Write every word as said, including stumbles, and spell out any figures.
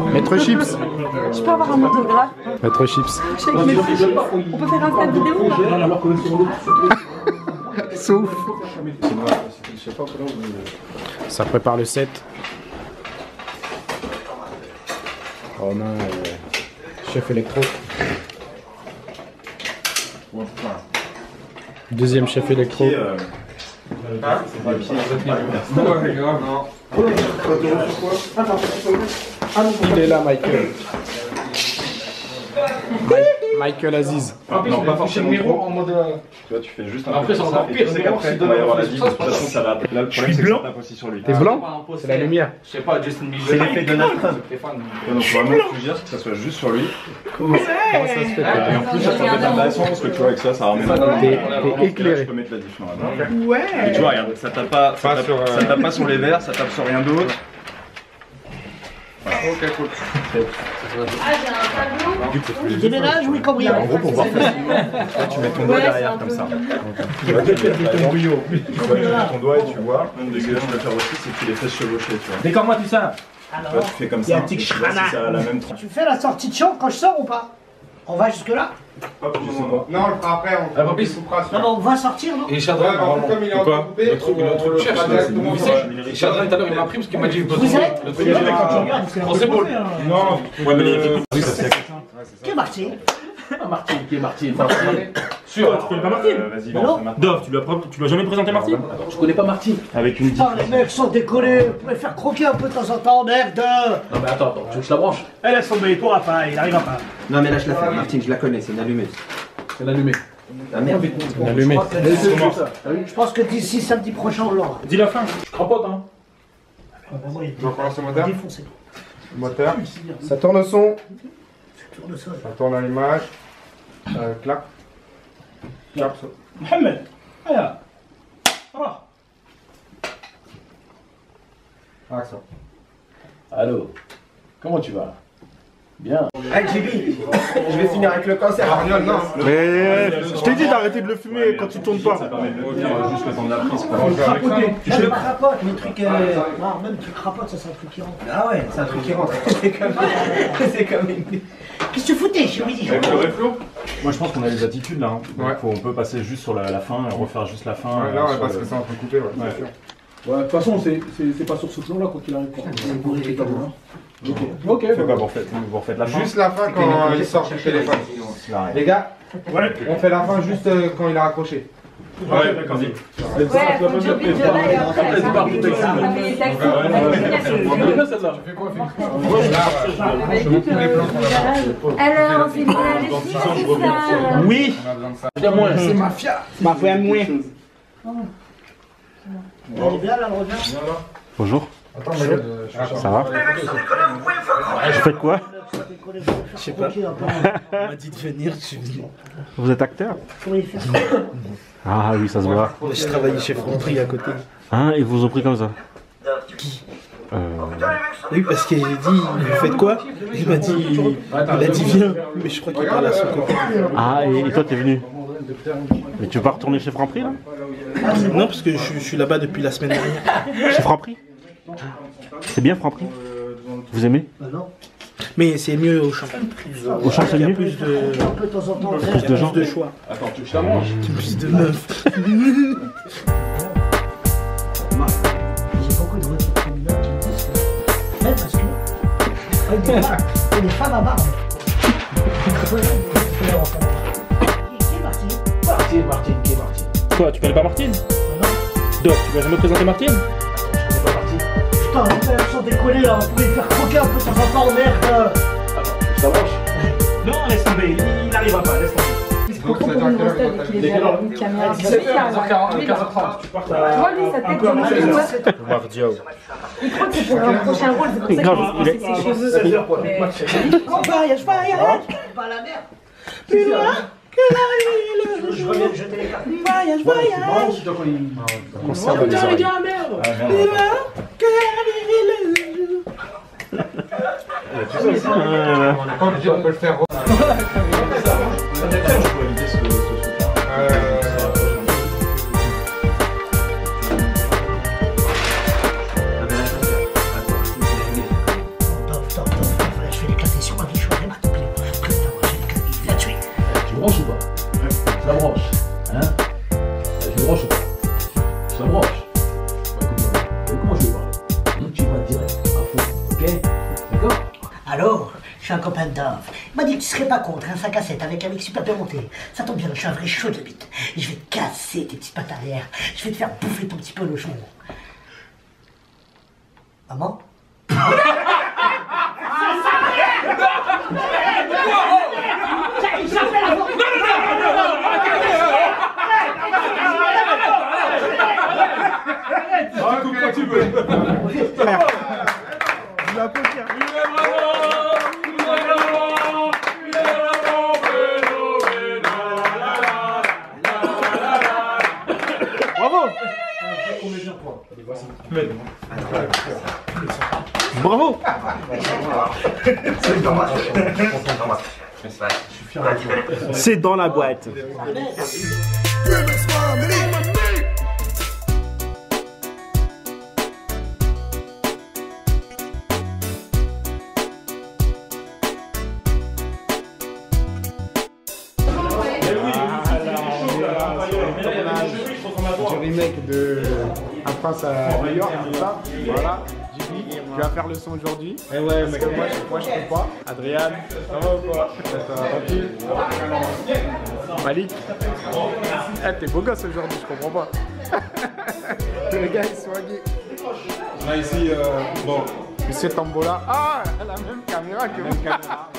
Maître Chips. Je peux avoir un autographe? Maître Chips. Je sais que Maître Chips. On peut faire un stade vidéo là? Souffle. Ça prépare le set. Romain, euh, chef électro. Deuxième chef électro. Il est là, Michael. Michael Aziz. Non, pas forcément trop. En mode... Tu vois, tu fais juste un Après, c'est encore pire. C'est qu'après, il va y avoir la vie. De toute façon, ça va. Là, le problème, c'est que ça tape aussi sur lui. T'es blanc? C'est la lumière. Je sais pas, Justin Bieber. C'est l'effet Donald Trump. Donc, vraiment, tu gères que ça soit juste sur lui. Comment ça se fait? Et en plus, ça fait pas de la son parce que tu vois, avec ça, ça ramène un peu. T'es éclairé. Je peux mettre la diff normalement. Ouais. Et tu vois, regarde, ça tape pas sur les verres, ça tape sur rien d'autre. Ok, cool. Ah, j'ai un tableau. Je déménage, oui, combien? En gros, pour voir facilement, tu mets ton doigt derrière comme ça. Tu vas te mettre ton bouillot. Tu vois, tu mets ton doigt et tu vois. Un des gars, je vais faire aussi, c'est que tu les fais chevaucher, tu vois. Décore-moi tout ça. Alors, Tu vois, tu fais comme il y a ça. un petit Tu vois si ça a la même tranche. tu fais la sortie de champ quand je sors ou pas? On va jusque là? Hop, je sais pas. Non, on le fera après, on Ah, papy. coupera. Non, mais on va sortir, non? Et Chadran, Ouais, comme il est en train de couper, le truc, le truc, cherche. Et Chadran, tout à l'heure, il m'a appris parce qu'il m'a dit. Vous êtes? Le truc, Non, il mais quand tu m'a regardes, c'est un On peu s'épaule. fait, hein. Non, ouais, mais il fait plus ça, c'est Qui est Martine? Martine, qui est Martine? Sûr. Tu connais pas Martine? Vas-y, lance maintenant. Dov, tu lui as jamais présenté Martine? Je connais pas Martine. Avec une Putain, les mecs sont décollés. Vous pouvez faire croquer un peu de temps en temps, merde. Non, mais attends, attends, tu veux que je la branche? Elle laisse tomber, il pourra pas, il arrivera pas. Non mais là je la fais, Martine, je la connais, c'est une allumeuse. C'est l'allumé. Ah merde. Allumé. Je pense que d'ici samedi prochain, on l'aura. Dis la fin. Je crapote, hein. Ah, bah, moi, il Donc, on lance le moteur. défoncé. Moteur. Ça tourne au son. Tourne ça. Ça tourne à l'image. Euh, clap. Clap. Mohamed. Aya. Ah. Action. Allô. Comment tu vas? Bien. Hey Jibi, je vais finir avec le cancer. Arnold, non. Mais je t'ai dit d'arrêter de le fumer quand tu tournes pas. Ça permet de le dire juste le temps de la prise. On joue avec ça. Je le crapote, les trucs. Euh... Non, même tu crapotes, ça c'est un truc qui rentre. Ah ouais, c'est un truc qui rentre. C'est comme, c'est comme une... Qu'est-ce que tu foutais, chérie? Avec le réflo. Moi je pense qu'on a les attitudes là. Hein. Ouais. Faut, on peut passer juste sur la, la fin, refaire juste la fin. Ouais, euh, là, ouais, sur parce le- que c'est entrecoupé, ouais, Ouais. c'est sûr. Ouais, de toute façon, c'est pas sur ce plan-là quoi qu'il arrive. Ok. Ok. Faut pas, vous refaites, vous refaites la fin. Juste la fin quand il sort du téléphone. Les gars, on fait la fin juste euh, quand il a raccroché. Ouais, d'accord, vas-y. Ouais, faut que j'oublie de là et après, ça fait les taxis. celle-là. Je vous les plans qu'on a. Alors, c'est bien les filles, Oui. On a besoin de ça. Bien moins, c'est mafia. Ma foi, moins. Elle est bien là, le revient. Bonjour. Attends, mais euh, je suis Ça va? Vous faites quoi? Je sais pas. On m'a dit de venir, je suis venu. Vous êtes acteur? Oui, faire ça. Ah oui, ça se voit. Je travaillais chez Franprix à côté. Hein, ils vous ont pris comme ça? Qui? Euh... Oui, parce qu'il a dit, vous faites quoi? Il m'a dit, il a dit viens, mais je crois qu'il parle à son copain. Ah, et, et toi t'es venu? Mais tu veux pas retourner chez Franprix là? Non, parce que je, je suis là-bas depuis la semaine dernière. Chez Franprix? C'est bien Franprix? Vous aimez? Bah non. Mais c'est mieux au champ. Au champ c'est Il y a mieux? plus de, Un peu de temps en temps, Plus de gens? plus de choix, Attends, tu veux que je la mange? plus de meufs. j'ai beaucoup de retours féminins qui me disent que même parce que avec des femmes, et des femmes à barbe. Qui est Martine? Martine, Martine, qui est Martine? Quoi, tu connais pas Martine? Non. Doc, tu vas jamais présenter Martine? Je connais pas Martine. Putain, les mecs sont décollés là, vous pouvez faire croquer un peu de temps en temps, merde. Attends, je la branche. Non, laisse tomber, il n'arrivera pas, laisse tomber. C'est trop pour une grosse tête et qu'il est derrière une caméra. dix-sept heures, quinze heures trente. Tu vois, lui, sa tête, c'est une grosse. Mardiao. Il croit que c'est pour un prochain rôle, c'est pour ça Grave, qu'il il a est- ses cheveux. Mais- Voyage, voyage. Pas la merde. Plus loin que la ville. Je reviens de jeter les cartes. Voyage, voyage. Conserve les oreilles. Plus loin que la ville. On peut le faire. Top, top, top, Alors, je suis un copain de Dove. Il m'a dit que tu serais pas contre un sac à sept avec un mec super bien monté. Ça tombe bien, je suis un vrai chaud de bite. Et je vais te casser tes petites pattes arrière. Je vais te faire bouffer ton petit polochon. Maman? Ah, coupe quand tu veux. Je vais applaudir. Bravo. Bravo. C'est dans la boîte. Du remake de Un prince à New York, c'est ça? Voilà. J B, tu vas faire le son aujourd'hui. Eh ouais, mais moi, je, moi je peux pas. Adrien, ça va ou quoi? Ça va tranquille. Malik, eh, t'es beau gosse aujourd'hui, je comprends pas. Le gars est soigné. On a ici, euh, bon, Monsieur Tambola. Ah, la même caméra que vous.